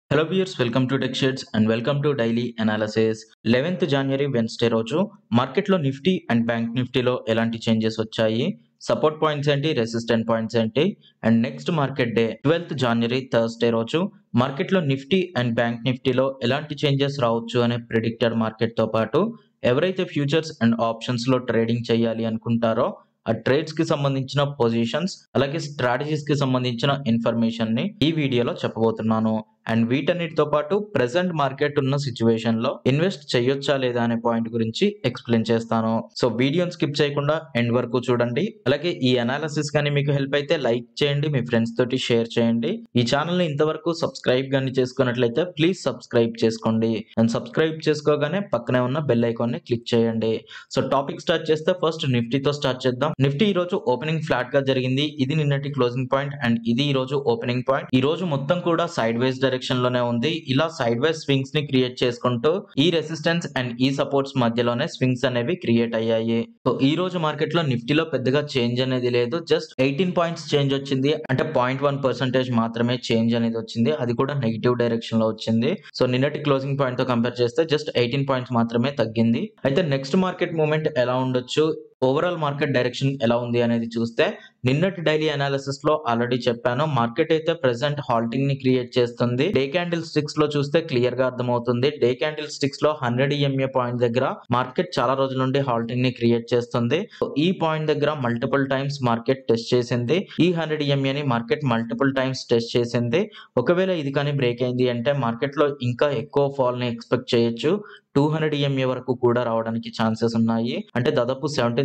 Hello viewers, welcome to Tech Shades and welcome to daily analysis. 11th January Wednesday రోజు మార్కెట్లో Nifty and bank నిఫ్టీలో ఎలాంటి changes వచ్చాయి, support points ఏంటి, resistant points ఏంటి, and next market day 12th January Thursday రోజు మార్కెట్లో Nifty and bank నిఫ్టీలో ఎలాంటి చేంజెస్ రావచ్చు అనే ప్రిడిక్టర్ మార్కెట్తో పాటు ఎవరైతే ఫ్యూచర్స్ అండ్ ఆప్షన్స్లో ట్రేడింగ్ చేయాలి అనుకుంటారో ఆ ట్రేడ్స్ కి సంబంధించిన పొజిషన్స్ అలాగే స్ట్రాటజీస్ కి సంబంధించిన ఇన్ఫర్మేషన్ ని ఈ వీడియోలో చెప్పబోతున్నాను. అండ్ వీటన్నిటితో పాటు ప్రెసెంట్ మార్కెట్ ఉన్న సిచ్యువేషన్ లో ఇన్వెస్ట్ చేయొచ్చా లేదా అనే పాయింట్ గురించి ఎక్స్ప్లెయిన్ చేస్తాను. సో వీడియోని స్కిప్ చేయకుండా ఎండ్ వరకు చూడండి. అలాగే ఈ అనాలిసిస్ కానీ మీకు హెల్ప్ అయితే లైక్ చేయండి, మీ ఫ్రెండ్స్ తోటి షేర్ చేయండి. ఈ ఛానల్ ని ఇంతవరకు సబ్స్క్రైబ్ కానీ చేసుకున్నట్లయితే ప్లీజ్ సబ్స్క్రైబ్ చేసుకోండి. అండ్ సబ్స్క్రైబ్ చేసుకోగానే పక్కనే ఉన్న బెల్ ఐకాన్ ని క్లిక్ చేయండి. సో టాపిక్ స్టార్ట్ చేస్తే ఫస్ట్ నిఫ్టీతో స్టార్ట్ చేద్దాం. నిఫ్టీ ఈ రోజు ఓపెనింగ్ ఫ్లాట్ గా జరిగింది. ఇది నిన్నటి క్లోజింగ్ పాయింట్ అండ్ ఇది ఈ రోజు ఓపెనింగ్ పాయింట్. ఈ రోజు మొత్తం కూడా సైడ్ వైజ్ డైరెక్షన్ లోనే ఉంది. ఇలా సైడ్ వైజ్ స్వింగ్స్ ని క్రియేట్ చేసుకుంటూ ఈ రెసిస్టెన్స్ అండ్ ఈ సపోర్ట్స్ మధ్యలోనే స్వింగ్స్ అనేవి క్రియేట్ అయ్యాయి. సో ఈ రోజు మార్కెట్ లో నిఫ్టీలో పెద్దగా చేంజ్ అనేది లేదు. జస్ట్ 18 పాయింట్స్ చేంజ్ వచ్చింది. అంటే 0.1% మాత్రమే చేంజ్ అనేది వచ్చింది. అది కూడా నెగిటివ్ డైరెక్షన్ లో వచ్చింది. సో నిన్నటి క్లోజింగ్ పాయింట్ తో కంపేర్ చేస్తే జస్ట్ 18 పాయింట్స్ మాత్రమే తగ్గింది. అయితే నెక్స్ట్ మార్కెట్ మూవ్మెంట్ ఎలా ఉండొచ్చు, ఓవరాల్ మార్కెట్ డైరెక్షన్ ఎలా ఉంది అనేది చూస్తే నిన్నటి డైలీ అనాలిసిస్ లో ఆల్రెడీ చెప్పాను. మార్కెట్ అయితే ప్రెసెంట్ హాల్టింగ్ ని క్రియేట్ చేస్తుంది. డే క్యాండిల్ స్టిక్స్ లో చూస్తే క్లియర్ గా అర్థమవుతుంది. డే క్యాండిల్ స్టిక్స్ లో 100 EMA పాయింట్ దగ్గర మార్కెట్ చాలా రోజుల నుండి హాల్టింగ్ ని క్రియేట్ చేస్తుంది. ఈ పాయింట్ దగ్గర మల్టిపుల్ టైమ్స్ మార్కెట్ టెస్ట్ చేసింది. ఈ 100 EMA ని మార్కెట్ మల్టిపుల్ టైమ్స్ టెస్ట్ చేసింది. ఒకవేళ ఇది కానీ బ్రేక్ అయింది అంటే మార్కెట్ లో ఇంకా ఎక్కువ ఫాల్ ని ఎక్స్పెక్ట్ చేయొచ్చు. 200 EMA వరకు కూడా రావడానికి ఛాన్సెస్ ఉన్నాయి. అంటే దాదాపు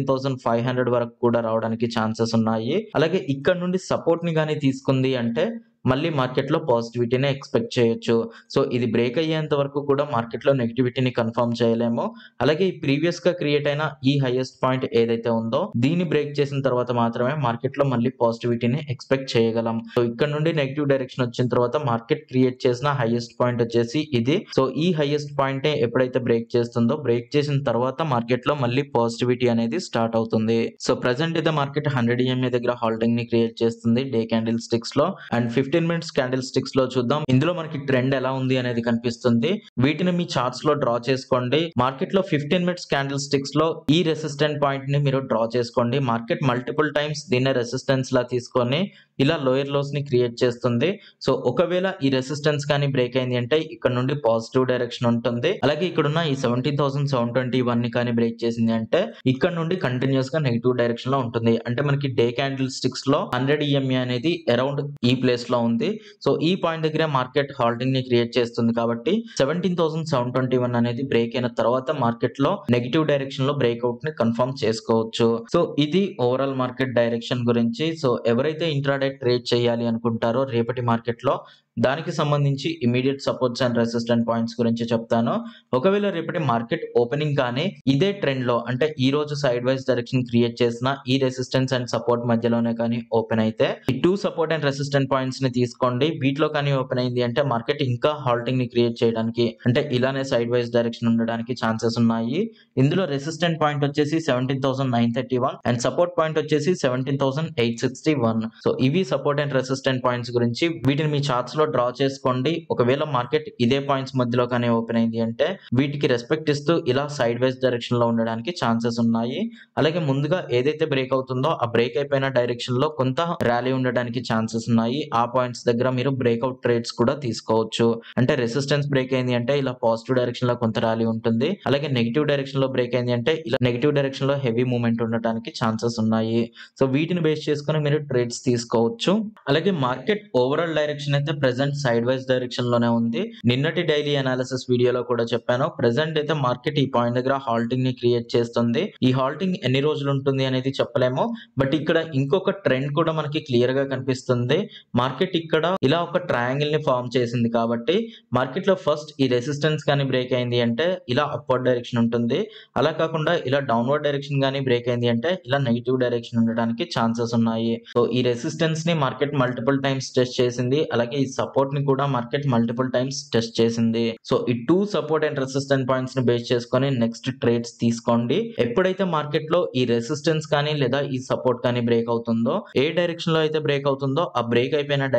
17,500 వరకు కూడా రావడానికి ఛాన్సెస్ ఉన్నాయి. అలాగే ఇక్కడ నుండి సపోర్ట్ ని గానీ తీసుకుంది అంటే మళ్ళీ మార్కెట్ లో పాజిటివిటీని ఎక్స్పెక్ట్ చేయొచ్చు. సో ఇది బ్రేక్ అయ్యేంత వరకు కూడా మార్కెట్ లో నెగిటివిటీని కన్ఫర్మ్ చేయలేము. అలాగే ఈ ప్రీవియస్ గా క్రియేట్ అయిన ఈ హైయెస్ట్ పాయింట్ ఏదైతే ఉందో దీన్ని బ్రేక్ చేసిన తర్వాత మాత్రమే మార్కెట్ లో మళ్ళీ పాజిటివిటీని ఎక్స్పెక్ట్ చేయగలం. సో ఇక్కడ నుండి నెగిటివ్ డైరెక్షన్ వచ్చిన తర్వాత మార్కెట్ క్రియేట్ చేసిన హైయెస్ట్ పాయింట్ వచ్చేసి ఇది. సో ఈ హైయెస్ట్ పాయింట్ ఎప్పుడైతే బ్రేక్ చేస్తుందో బ్రేక్ చేసిన తర్వాత మార్కెట్ లో మళ్ళీ పాజిటివిటీ అనేది స్టార్ట్ అవుతుంది. సో ప్రెసెంట్ అయితే మార్కెట్ 100 EMA దగ్గర హాల్టింగ్ ని క్రియేట్ చేస్తుంది డే క్యాండిల్ స్టిక్స్ లో. అండ్ 15 minutes క్యాండిల్ స్టిక్స్ లో చూద్దాం. ఇందులో మనకి ట్రెండ్ ఎలా ఉంది అనేది కనిపిస్తుంది. వీటిని మీ చార్ట్స్ లో డ్రా చేసుకోండి. మార్కెట్ లో 15 minutes క్యాండిల్ స్టిక్స్ లో ఈ రెసిస్టెంట్ పాయింట్ ని మీరు డ్రా చేసుకోండి. మార్కెట్ మల్టిపుల్ టైమ్స్ దీన్ని రెసిస్టెన్స్ లా తీసుకొని ఇలా లోయర్ లోస్ ని క్రియేట్ చేస్తుంది. సో ఒకవేళ ఈ రెసిస్టెన్స్ కానీ బ్రేక్ అయింది అంటే ఇక్కడ నుండి పాజిటివ్ డైరెక్షన్ ఉంటుంది. అలాగే ఇక్కడ ఉన్న ఈ 17,721 ని కానీ బ్రేక్ చేసింది అంటే ఇక్కడ నుండి కంటిన్యూస్ గా నెగిటివ్ డైరెక్షన్ లో ఉంటుంది. అంటే మనకి డే క్యాండిల్ స్టిక్స్ లో 100 EMA అనేది అరౌండ్ ఈ ప్లేస్ లో ఉంది. సో ఈ పాయింట్ దగ్గర మార్కెట్ హాల్టింగ్ ని క్రియేట్ చేస్తుంది కాబట్టి 17,721 అనేది బ్రేక్ అయిన తర్వాత మార్కెట్ లో నెగిటివ్ డైరెక్షన్ లో బ్రేక్అవుట్ ని కన్ఫర్మ్ చేసుకోవచ్చు. సో ఇది ఓవరాల్ మార్కెట్ డైరెక్షన్ గురించి. సో ఎవరైతే ఇంట్రాడే ట్రేడ్ చేయాలి అనుకుంటారో రేపటి మార్కెట్ లో దానికి సంబంధించి immediate supports and resistant points గురించి చెప్తాను. ఒకవేళ రేపటి మార్కెట్ ఓపెనింగ్ కానీ ఇదే ట్రెండ్ లో అంటే ఈ రోజు సైడ్ వైజ్ డైరెక్షన్ క్రియేట్ చేసిన ఈ రెసిస్టెన్స్ అండ్ సపోర్ట్ మధ్యలోనే కానీ ఓపెన్ అయితే ఈ 2 సపోర్ట్ అండ్ రెసిస్టెంట్ పాయింట్స్ ని తీసుకోండి. వీటిలో కానీ ఓపెన్ అయింది అంటే మార్కెట్ ఇంకా హాల్టింగ్ ని క్రియేట్ చేయడానికి అంటే ఇలానే సైడ్ వైజ్ డైరెక్షన్ ఉండడానికి ఛాన్సెస్ ఉన్నాయి. ఇందులో రెసిస్టెంట్ పాయింట్ వచ్చేసి 17,931 అండ్ సపోర్ట్ పాయింట్ వచ్చేసి 17,861. సో ఇవి సపోర్ట్ అండ్ రెసిస్టెంట్ పాయింట్స్ గురించి. వీటిని మీ చార్ట్స్ లో డ్రా చేసుకోండి. ఒకవేళ మార్కెట్ ఇదే పాయింట్స్ మధ్యలో కానీ ఓపెన్ అయింది అంటే వీటికి రెస్పెక్ట్ ఇస్తూ ఇలా సైడ్ వైజ్ డైరెక్షన్ లో ఉండడానికి ఛాన్సెస్ ఉన్నాయి. అలాగే ముందుగా ఏదైతే బ్రేక్ అవుతుందో ఆ బ్రేక్ అయిపోయిన డైరెక్షన్ లో కొంత ర్యాలీ ఉండడానికి ఛాన్సెస్ ఉన్నాయి. ఆ పాయింట్స్ దగ్గర మీరు బ్రేక్అవుట్ ట్రేడ్స్ కూడా తీసుకోవచ్చు. అంటే రెసిస్టెన్స్ బ్రేక్ అయింది అంటే ఇలా పాజిటివ్ డైరెక్షన్ లో కొంత ర్యాలీ ఉంటుంది. అలాగే నెగిటివ్ డైరెక్షన్ లో బ్రేక్ అయింది అంటే ఇలా నెగిటివ్ డైరెక్షన్ లో హెవీ మూవ్మెంట్ ఉండడానికి ఛాన్సెస్ ఉన్నాయి. సో వీటిని బేస్ చేసుకుని మీరు ట్రేడ్స్ తీసుకోవచ్చు. అలాగే మార్కెట్ ఓవరాల్ డైరెక్షన్ అయితే ప్రెసెంట్ సైడ్ వైజ్ డైరెక్షన్ లోనే ఉంది. నిన్నటి డైలీ అనాలిసిస్ వీడియోలో కూడా చెప్పాను. ప్రెసెంట్ అయితే మార్కెట్ ఈ పాయింట్ దగ్గర హాల్టింగ్ ని క్రియేట్ చేస్తుంది. ఈ హాల్టింగ్ ఎన్ని రోజులు ఉంటుంది అనేది చెప్పలేము. బట్ ఇక్కడ ఇంకొక ట్రెండ్ కూడా మనకి క్లియర్ గా కనిపిస్తుంది. మార్కెట్ ఇక్కడ ఇలా ఒక ట్రయాంగిల్ ని ఫామ్ చేసింది కాబట్టి మార్కెట్ లో ఫస్ట్ ఈ రెసిస్టెన్స్ కానీ బ్రేక్ అయింది అంటే ఇలా అప్వర్డ్ డైరెక్షన్ ఉంటుంది. అలా కాకుండా ఇలా డౌన్వర్డ్ డైరెక్షన్ కానీ బ్రేక్ అయింది అంటే ఇలా నెగిటివ్ డైరెక్షన్ ఉండడానికి ఛాన్సెస్ ఉన్నాయి. సో ఈ రెసిస్టెన్స్ ని మార్కెట్ మల్టిపుల్ టైమ్స్ టెస్ట్ చేసింది. అలాగే ఈ సపోర్ట్ ని కూడా మార్కెట్ మల్టిపుల్ టైమ్స్ టెస్ట్ చేసింది. సో ఈ 2 సపోర్ట్ అండ్ రెసిస్టెంట్ పాయింట్స్ ని బేస్ చేసుకొని నెక్స్ట్ ట్రేడ్స్ తీసుకోండి. ఎప్పుడైతే మార్కెట్ లో ఈ రెసిస్టెన్స్ కానీ లేదా ఈ సపోర్ట్ కానీ బ్రేక్ అవుతుందో ఏ డైరెక్షన్ లో అయితే బ్రేక్ అవుతుందో ఆ బ్రేక్ అయిపోయిన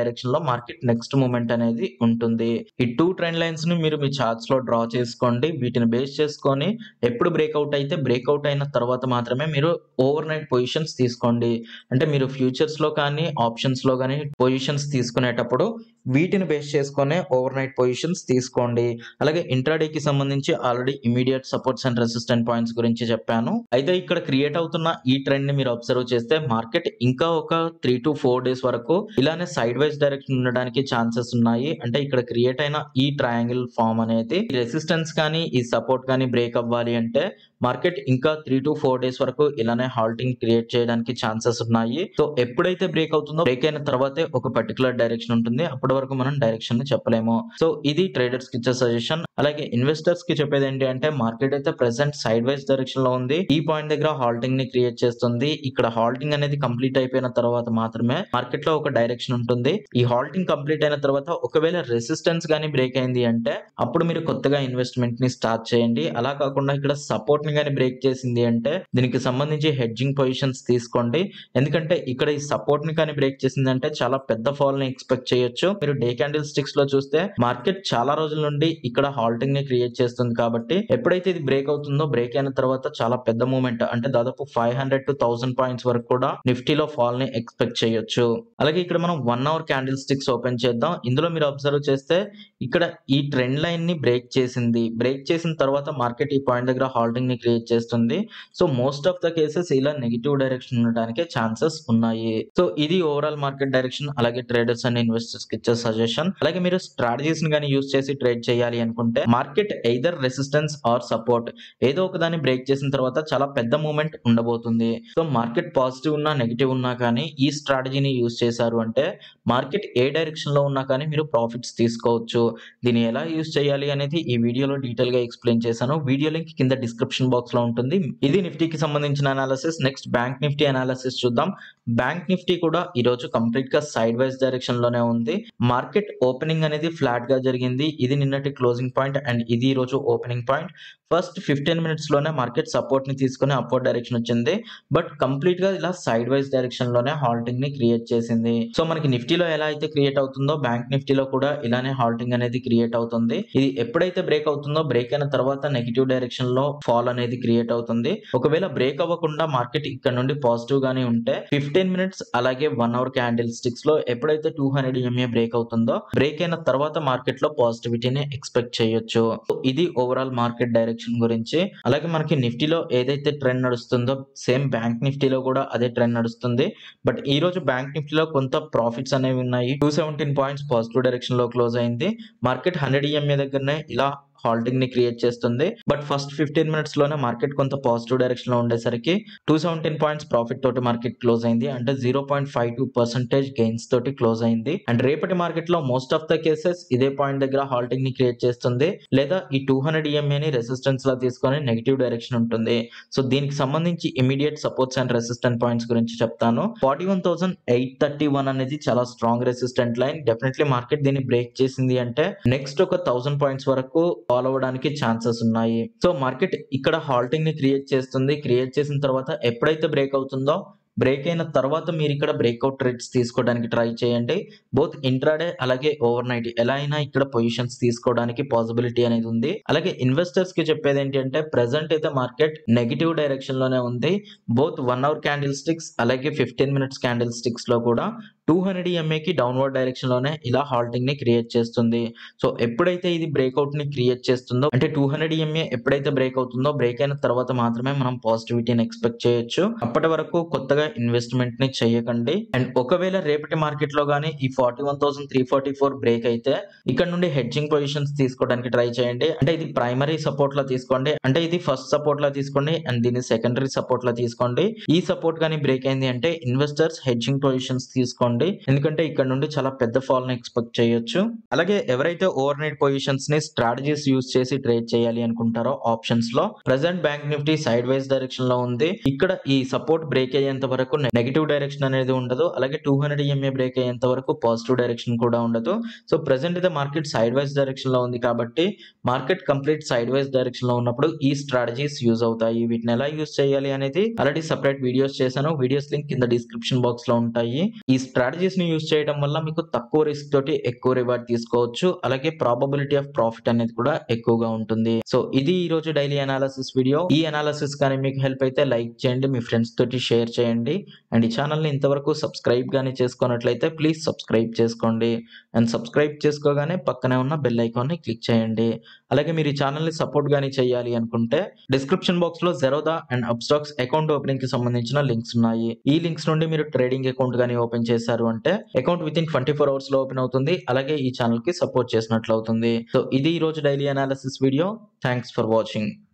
డైరెక్షన్ లో మార్కెట్ నెక్స్ట్ మూవ్‌మెంట్ అనేది ఉంటుంది. ఈ 2 ట్రెండ్ లైన్స్ ని మీరు మీ చార్ట్స్ లో డ్రా చేసుకోండి. వీటిని బేస్ చేసుకొని ఎప్పుడు బ్రేక్అవుట్ అయితే బ్రేక్అవుట్ అయిన తర్వాత మాత్రమే మీరు ఓవర్ నైట్ పొజిషన్స్ తీసుకోండి. అంటే మీరు ఫ్యూచర్స్ లో కానీ ఆప్షన్స్ లో కానీ పొజిషన్స్ తీసుకునేటప్పుడు వీటిని బేస్ చేసుకునే ఓవర్ నైట్ పొజిషన్స్ తీసుకోండి. అలాగే ఇంట్రాడేకి సంబంధించి already immediate supports and resistant points గురించి చెప్పాను. అయితే ఇక్కడ క్రియేట్ అవుతున్న ఈ ట్రెండ్ ని మీరు అబ్జర్వ్ చేస్తే మార్కెట్ ఇంకా ఒక 3 to 4 డేస్ వరకు ఇలానే సైడ్ వైజ్ డైరెక్షన్ ఉండడానికి ఛాన్సెస్ ఉన్నాయి. అంటే ఇక్కడ క్రియేట్ అయిన ఈ ట్రయాంగిల్ ఫామ్ అనేది రెసిస్టెన్స్ కానీ ఈ సపోర్ట్ కానీ బ్రేక్ అవ్వాలి అంటే మార్కెట్ ఇంకా 3 to 4 డేస్ వరకు ఇలానే హాల్టింగ్ క్రియేట్ చేయడానికి ఛాన్సెస్ ఉన్నాయి. సో ఎప్పుడైతే బ్రేక్ అవుతుందో బ్రేక్ అయిన తర్వాతే ఒక పర్టికులర్ డైరెక్షన్ ఉంటుంది. అప్పటి వరకు మనం డైరెక్షన్ ని చెప్పలేము. సో ఇది ట్రేడర్స్ కి ఇచ్చే సజెషన్. అలాగే ఇన్వెస్టర్స్ కి చెప్పేది ఏంటి అంటే మార్కెట్ అయితే ప్రెసెంట్ సైడ్ వైజ్ డైరెక్షన్ లో ఉంది. ఈ పాయింట్ దగ్గర హాల్టింగ్ ని క్రియేట్ చేస్తుంది. ఇక్కడ హాల్టింగ్ అనేది కంప్లీట్ అయిపోయిన తర్వాత మాత్రమే మార్కెట్ లో ఒక డైరెక్షన్ ఉంటుంది. ఈ హాల్టింగ్ కంప్లీట్ అయిన తర్వాత ఒకవేళ రెసిస్టెన్స్ గానీ బ్రేక్ అయింది అంటే అప్పుడు మీరు కొత్తగా ఇన్వెస్ట్మెంట్ ని స్టార్ట్ చేయండి. అలా కాకుండా ఇక్కడ సపోర్ట్ ని గానీ బ్రేక్ చేసింది అంటే దీనికి సంబంధించి హెడ్జింగ్ పొజిషన్స్ తీసుకోండి. ఎందుకంటే ఇక్కడ ఈ సపోర్ట్ ని కానీ బ్రేక్ చేసింది అంటే చాలా పెద్ద ఫాల్ ని ఎక్స్పెక్ట్ చేయొచ్చు. మీరు డే క్యాండిల్ స్టిక్స్ లో చూస్తే మార్కెట్ చాలా రోజుల నుండి ఇక్కడ హాల్టింగ్ ని క్రియేట్ చేస్తుంది కాబట్టి ఎప్పుడైతే ఇది బ్రేక్ అవుతుందో బ్రేక్ అయిన తర్వాత చాలా పెద్ద మూవ్మెంట్ అంటే దాదాపు 500 to 1000 పాయింట్స్ వరకు కూడా నిఫ్టీలో ఫాల్ ని ఎక్స్పెక్ట్ చేయొచ్చు. అలాగే ఇక్కడ మనం 1 అవర్ క్యాండిల్ స్టిక్స్ ఓపెన్ చేద్దాం. ఇందులో మీరు అబ్జర్వ్ చేస్తే ఇక్కడ ఈ ట్రెండ్ లైన్ ని బ్రేక్ చేసింది. బ్రేక్ చేసిన తర్వాత మార్కెట్ ఈ పాయింట్ దగ్గర హాల్టింగ్ ని క్రియేట్ చేస్తుంది. So most of the cases ఇలా నెగిటివ్ డైరెక్షన్ ఉండడానికి ఛాన్సెస్ ఉన్నాయి. సో ఇది ఓవరాల్ మార్కెట్ డైరెక్షన్. అలాగే ట్రేడర్స్ అండ్ ఇన్వెస్టర్స్ కి ఇచ్చే సజెషన్. అలాగే మీరు స్ట్రాటజీస్ ని కానీ యూస్ చేసి ట్రేడ్ చేయాలి అనుకుంటే market either resistance or support ఏదో ఒక దాన్ని బ్రేక్ చేసిన తర్వాత చాలా పెద్ద మూవ్మెంట్ ఉండబోతుంది. సో మార్కెట్ పాజిటివ్ ఉన్నా నెగిటివ్ ఉన్నా కానీ ఈ స్ట్రాటజీని యూస్ చేశారు అంటే మార్కెట్ ఏ డైరెక్షన్ లో ఉన్నా కానీ మీరు ప్రాఫిట్స్ తీసుకోవచ్చు. దీన్ని ఎలా యూస్ చేయాలి అనేది ఈ వీడియోలో డీటెయిల్ గా ఎక్స్ప్లెయిన్ చేశాను. వీడియో లింక్ కింద డిస్క్రిప్షన్ బాక్స్ లో ఉంటుంది. ఇది నిఫ్టీకి సంబంధించిన analysis. Next bank Nifty analysis చూద్దాం. బ్యాంక్ నిఫ్టీ కూడా ఈ రోజు కంప్లీట్ గా సైడ్ వైజ్ డైరెక్షన్ లోనే ఉంది. మార్కెట్ ఓపెనింగ్ అనేది ఫ్లాట్ గా జరిగింది. ఇది నిన్నటి క్లోజింగ్ పాయింట్ అండ్ ఇది ఈ రోజు ఓపెనింగ్ పాయింట్. ఫస్ట్ 15 మినిట్స్ లోనే మార్కెట్ సపోర్ట్ ని తీసుకుని అప్వర్డ్ డైరెక్షన్ వచ్చింది. బట్ కంప్లీట్ గా ఇలా సైడ్ వైజ్ డైరెక్షన్ లోనే హాల్టింగ్ ని క్రియేట్ చేసింది. సో మనకి నిఫ్టీలో ఎలా అయితే క్రియేట్ అవుతుందో బ్యాంక్ నిఫ్టీలో కూడా ఇలానే హాల్టింగ్ అనేది క్రియేట్ అవుతుంది. ఇది ఎప్పుడైతే బ్రేక్ అవుతుందో బ్రేక్ అయిన తర్వాత నెగిటివ్ డైరెక్షన్ లో ఫాల్ అనేది క్రియేట్ అవుతుంది. ఒకవేళ బ్రేక్ అవ్వకుండా మార్కెట్ ఇక్కడ నుండి పాజిటివ్ గానీ ఉంటే 15 మినిట్స్ అలాగే 1 అవర్ క్యాండిల్ స్టిక్స్ లో ఎప్పుడైతే 200 EMA బ్రేక్ అవుతుందో బ్రేక్ అయిన తర్వాత మార్కెట్ లో పాజిటివిటీని ఎక్స్పెక్ట్ చేయొచ్చు. ఇది ఓవరాల్ మార్కెట్ డైరెక్షన్ గురించి. అలాగే మనకి నిఫ్టీలో ఏదైతే ట్రెండ్ నడుస్తుందో సేమ్ బ్యాంక్ నిఫ్టీలో కూడా అదే ట్రెండ్ నడుస్తుంది. బట్ ఈ రోజు బ్యాంక్ నిఫ్టీలో కొంత ప్రాఫిట్స్ అనేవి ఉన్నాయి. 217 పాయింట్స్ పాజిటివ్ డైరెక్షన్ లో క్లోజ్ అయింది. మార్కెట్ 100 EMA దగ్గరనే ఇలా హాల్టింగ్ ని క్రియేట్ చేస్తుంది. బట్ ఫస్ట్ 15 మినిట్స్ లోనే మార్కెట్ కొంత పాజిటివ్ డైరెక్షన్ లో ఉండేసరికి 217 పాయింట్స్ ప్రాఫిట్ తోటి మార్కెట్ క్లోజ్ అయింది. అంటే 0.52% గెయిన్స్ తోటి క్లోజ్ అయింది. అండ్ రేపటి మార్కెట్ లో మోస్ట్ ఆఫ్ ద కేసెస్ ఇదే పాయింట్ దగ్గర హాల్టింగ్ ని క్రియేట్ చేస్తుంది. లేదా ఈ 200 EMA ని రెసిస్టెన్స్ లా తీసుకొని నెగిటివ్ డైరెక్షన్ ఉంటుంది. సో దీనికి సంబంధించి immediate supports and resistant points గురించి చెప్తాను. 41,831 అనేది చాలా strong resistant line. Definitely market దీన్ని బ్రేక్ చేసింది అంటే నెక్స్ట్ ఒక 1000 పాయింట్స్ వరకు ఫాలో అవడానికి ఛాన్సెస్ ఉన్నాయి. సో మార్కెట్ ఇక్కడ హాల్టింగ్ ని క్రియేట్ చేస్తుంది. క్రియేట్ చేసిన తర్వాత ఎప్పుడైతే బ్రేక్ అవుతుందో బ్రేక్ అయిన తర్వాత మీరు ఇక్కడ బ్రేక్అవుట్ ట్రేడ్స్ తీసుకోవడానికి ట్రై చేయండి. బోత్ ఇంట్రాడే అలాగే ఓవర్ నైట్ ఎలా అయినా ఇక్కడ పొజిషన్స్ తీసుకోవడానికి పాసిబిలిటీ అనేది ఉంది. అలాగే ఇన్వెస్టర్స్ కి చెప్పేది ఏంటి అంటే ప్రెసెంట్ అయితే మార్కెట్ నెగిటివ్ డైరెక్షన్ లోనే ఉంది. బోత్ 1 అవర్ క్యాండిల్ స్టిక్స్ అలాగే 15 మినిట్స్ క్యాండిల్ స్టిక్స్ లో కూడా 200 EMA కి డౌన్వర్డ్ డైరెక్షన్ లోనే ఇలా హాల్టింగ్ ని క్రియేట్ చేస్తుంది. సో ఎప్పుడైతే ఇది బ్రేక్అవుట్ ని క్రియేట్ చేస్తుందో అంటే 200 EMA ఎప్పుడైతే బ్రేక్ అవుతుందో బ్రేక్ అయిన తర్వాత మాత్రమే మనం పాజిటివిటీని ఎక్స్పెక్ట్ చేయొచ్చు. అప్పటి వరకు కొత్తగా ఇన్వెస్ట్మెంట్ ని చేయకండి. అండ్ ఒకవేళ రేపటి మార్కెట్ లో గానీ ఈ 41,344 బ్రేక్ అయితే ఇక్కడ నుండి హెడ్జింగ్ పొజిషన్స్ తీసుకోవడానికి ట్రై చేయండి. అంటే ఇది ప్రైమరీ సపోర్ట్ లా తీసుకోండి. అంటే ఇది ఫస్ట్ సపోర్ట్ లా తీసుకోండి అండ్ దీన్ని సెకండరీ సపోర్ట్ లా తీసుకోండి. ఈ సపోర్ట్ గానీ బ్రేక్ అయింది అంటే ఇన్వెస్టర్స్ హెడ్జింగ్ పొజిషన్స్ తీసుకోండి. ఎందుకంటే ఇక్కడ నుండి చాలా పెద్ద ఫాల్ ని ఎక్స్పెక్ట్ చేయొచ్చు. అలాగే ఎవరైతే ఓవర్ నైట్ పొజిషన్స్ ని స్ట్రాటజీస్ యూస్ చేసి ట్రేడ్ చేయాలి అనుకుంటారో ఆప్షన్స్ లో present bank Nifty side wise direction లో ఉంది. ఇక్కడ ఈ సపోర్ట్ బ్రేక్ అయ్యేంత వరకు నెగిటివ్ డైరెక్షన్ అనేది ఉండదు. అలాగే 200 EMA బ్రేక్ అయ్యేంత వరకు పాజిటివ్ డైరెక్షన్ కూడా ఉండదు. సో ప్రెసెంట్ అయితే మార్కెట్ సైడ్ వైజ్ డైరెక్షన్ లో ఉంది కాబట్టి market complete side wise direction లో ఉన్నప్పుడు ఈ స్ట్రాటజీస్ యూజ్ అవుతాయి. వీటిని ఎలా యూజ్ చేయాలి అనేది ఆల్రెడీ సెపరేట్ వీడియోస్ చేశాను. వీడియోస్ లింక్ కింద డిస్క్రిప్షన్ బాక్స్ లో ఉంటాయి. ఈ స్ట్రాటజీస్ ని యూజ్ చేయడం వల్ల మీకు తక్కువ రిస్క్ తోటి ఎక్కువ రివార్డ్ తీసుకోవచ్చు. అలాగే ప్రాబబిలిటీ ఆఫ్ ప్రాఫిట్ అనేది కూడా ఎక్కువగా ఉంటుంది. సో ఇది ఈ రోజు డైలీ అనాలిసిస్ వీడియో. ఈ అనాలిసిస్ కానీ మీకు హెల్ప్ అయితే లైక్ చేయండి, మీ ఫ్రెండ్స్ తోటి షేర్ చేయండి. అండ్ ఈ ఛానల్ ని ఇంతవరకు సబ్స్క్రైబ్ గానీ చేసుకున్నట్లయితే ప్లీజ్ సబ్స్క్రైబ్ చేసుకోండి. అండ్ సబ్స్క్రైబ్ చేసుకోగానే పక్కనే ఉన్న బెల్ ఐకాన్ ని క్లిక్ చేయండి. అలాగే మీరు ఈ ఛానల్ ని సపోర్ట్ గానీ చేయాలి అనుకుంటే డిస్క్రిప్షన్ బాక్స్ లో Zerodha and Upstox account opening కి సంబంధించిన లింక్స్ ఉన్నాయి. ఈ లింక్స్ నుండి మీరు ట్రేడింగ్ అకౌంట్ గానీ ఓపెన్ చేశారు అంటే అకౌంట్ విత్ ఇన్ 24 hours లో ఓపెన్ అవుతుంది. అలాగే ఈ ఛానల్ కి సపోర్ట్ చేసినట్లు అవుతుంది. సో ఇది ఈ రోజు daily analysis video. Thanks for watching.